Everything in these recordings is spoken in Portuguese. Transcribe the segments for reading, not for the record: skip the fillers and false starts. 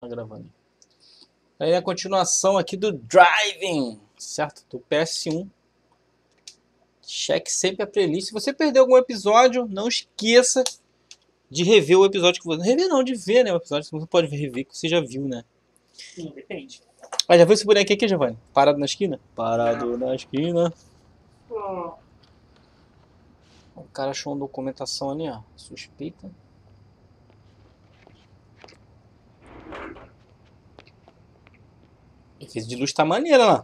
gravando. Aí a continuação aqui do Driving, certo? Do PS1. Cheque sempre a playlist. Se você perdeu algum episódio, não esqueça de rever o episódio que você... Rever não, de ver, né? O episódio você não pode rever, que você já viu, né? Sim, depende. Ah, já viu esse bonequinho aqui, Giovanni? Parado na esquina? Parado na esquina. O cara achou uma documentação ali, ó. Suspeita. Efeito de luz tá maneira lá.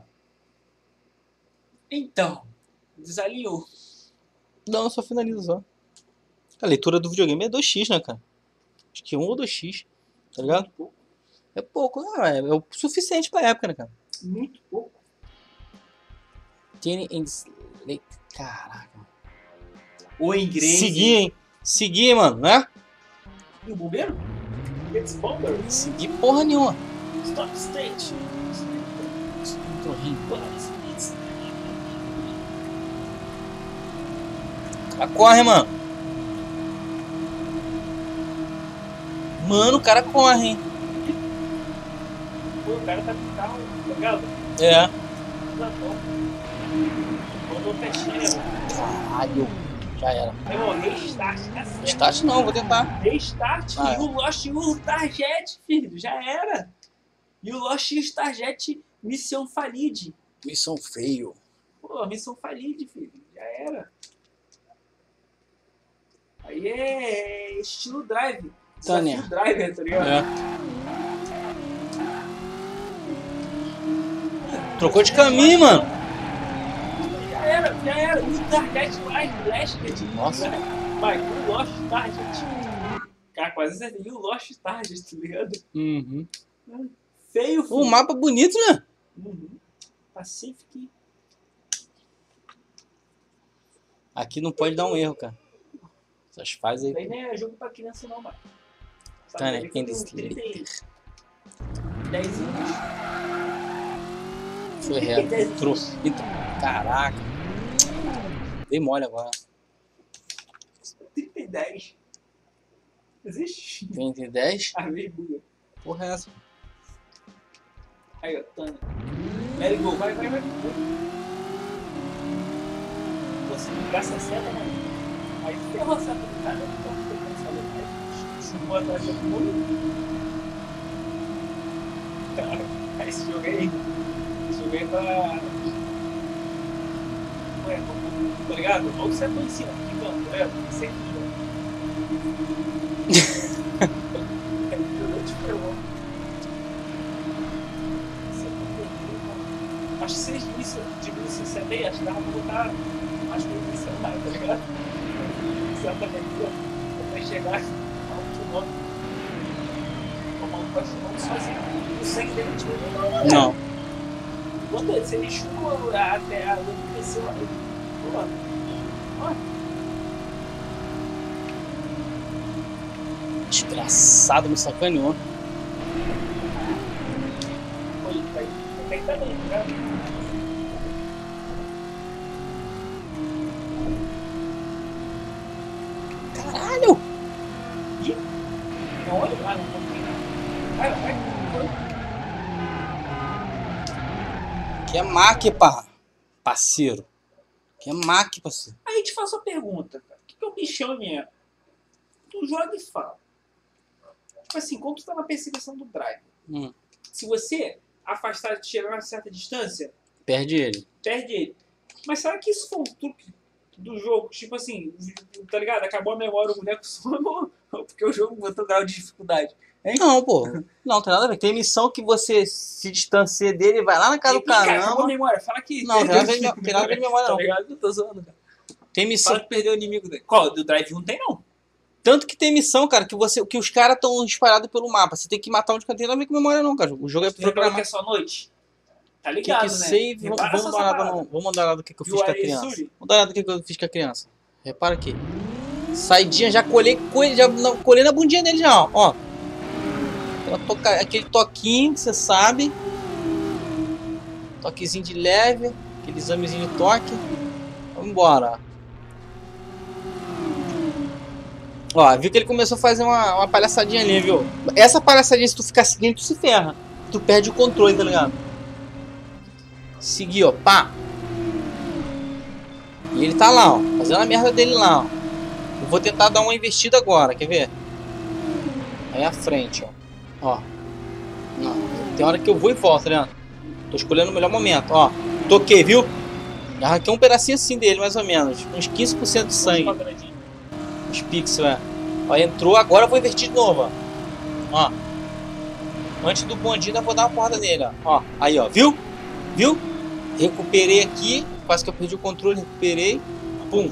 Então, desalinhou. Não, só finaliza só. A leitura do videogame é 2x, né, cara? Acho que 1 ou 2x, tá ligado? Muito pouco. É pouco, não, é o suficiente pra época, né, cara? Muito pouco. Caraca. O inglês. Segui, hein, mano, né? E o bombeiro? It's bomber. Segui porra nenhuma. Stop state. Tô rindo. O cara corre, mano. Mano, o cara corre, hein? Pô, o cara tá com o carro legal. É. Tá bom. Mandou fechinha. Caralho. Já era. Meu irmão, restart, tá certo. Start não, vou tentar. Restart Ah, e o Lost e o Target, filho. Já era. E o Lost e o Target, missão falide. Missão feio. Pô, missão falide, filho. Já era. Aí é estilo drive. Tânia. Desafio driver, tá ligado? É. Trocou de caminho, mano. Já era. O Target mais Blast. Nossa. Vai, o Lost Target. Cara, quase acertei. E o Lost Target, tá ligado? Uhum. Feio, filho. O mapa bonito, né? Uhum. Pacific. Aqui não pode dar um erro, cara. Essas fases Daí aí. não é jogo pra criança não, mano. Tá, né? Daí que eu tenho 10 anos. Foi reto. Entrou. Caraca. Dei mole agora. 30 e 10. Existe? 20 e 10? Ah, meio buga. Porra é essa? Aí, ó, Tânia. Let it go. Vai. Você gasta a seta, mano. Aí ferrou a seta do cara. Então, chumbou atrás do mundo. Cara, esse jogo aí pra... Ué, tá ligado? Olha o setor em cima, ficando, tá ligado? Sempre acho que se eles diminuíssem o CD, acho que dava pra botar mais coisas no celular, tá ligado? Exatamente. Vai chegar a um quilômetro. O maluco vai fumando sozinho. O sangue dele não diminui não. Quando se ele chupa até a luz desceu, aí. Pô, olha. Desgraçado, me sacaneou. Pô, ele vai ter também, tá ligado? Caralho! Ih, não olha lá, não. Vai. Que é Mac, parceiro. Que é Mac, parceiro. Aí te faço a pergunta, cara. O que é o bichão mesmo? Tu joga e fala. Tipo assim, quando tu tá na perseguição do drive, se você afastar de chegar a uma certa distância, Perde ele. perde ele. Mas será que isso foi um truque do jogo? Tipo assim, tá ligado? Acabou a memória, o boneco some, porque o jogo botou grau de dificuldade. Hein? Não, pô. Não, tem nada a ver. Tem missão que você se distancia dele e vai lá na casa do Cara, acabou a caramba. memória. Fala que... Não, tem nada a ver de memória, Tá não. ligado? Eu tô zoando, cara. Tem missão. Fala que perdeu o inimigo dele. Qual? Do Drive 1 tem não. Tanto que tem missão, cara, que os caras estão espalhados pelo mapa. Você tem que matar onde tem nada a ver com memória, não, cara. O jogo é Tu reparou que programado. é só noite? Tá Que ligado, né? save, vamos dar uma olhada vamos dar uma olhada do que eu fiz com a criança. Vamos dar uma olhada do que eu fiz com a criança. Repara aqui. Saidinha, já colei na bundinha dele já, ó. Aquele toquinho que você sabe. Toquezinho de leve. Aquele examezinho de toque. Vamos embora. Ó, viu que ele começou a fazer uma palhaçadinha ali, viu? Essa palhaçadinha, se tu ficar seguindo, tu se ferra. Tu perde o controle, tá ligado? Seguir, ó, pá. E ele tá lá, ó, fazendo a merda dele lá, ó. Eu vou tentar dar uma investida agora, quer ver? Aí à frente, ó. Ó. Não, tem hora que eu vou e volto, né? Tô escolhendo o melhor momento, ó. Toquei, viu? Arranquei um pedacinho assim dele, mais ou menos. Uns 15% de sangue. Os pixels, Ó, entrou, agora eu vou invertir de novo, ó. Antes do bondinho, eu vou dar uma porrada nele, ó. Aí, ó, viu? Viu? Recuperei aqui. Quase que eu perdi o controle, recuperei. Pum.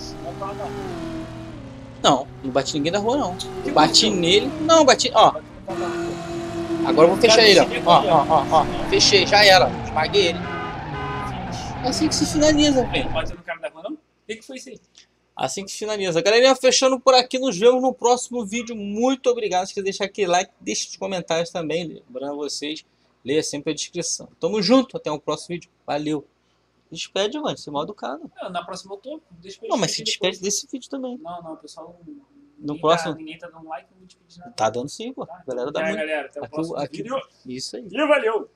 Não, não bati ninguém da rua, não. Bati nele. Não, bati, ó. Agora eu vou fechar ele, ó. Fechei, já era. Esmaguei ele. É assim que se finaliza, velho. Bateu no cara da rua, não? O que foi isso aí? Assim que se finaliza. Galerinha, fechando por aqui. Nos vemos no próximo vídeo. Muito obrigado. Se quiser deixar aquele like, deixe os comentários também. Lembrando vocês, leia sempre a descrição. Tamo junto. Até o próximo vídeo. Valeu. Despede, mano. Você é mal educado. Não, na próxima eu tô. Não, mas se despede desse vídeo também. Não, pessoal. No próximo. Ninguém tá dando like, não me despede nada. Tá dando sim, pô. Tá, galera dá muito. Galera, até o próximo vídeo. Isso aí. E valeu!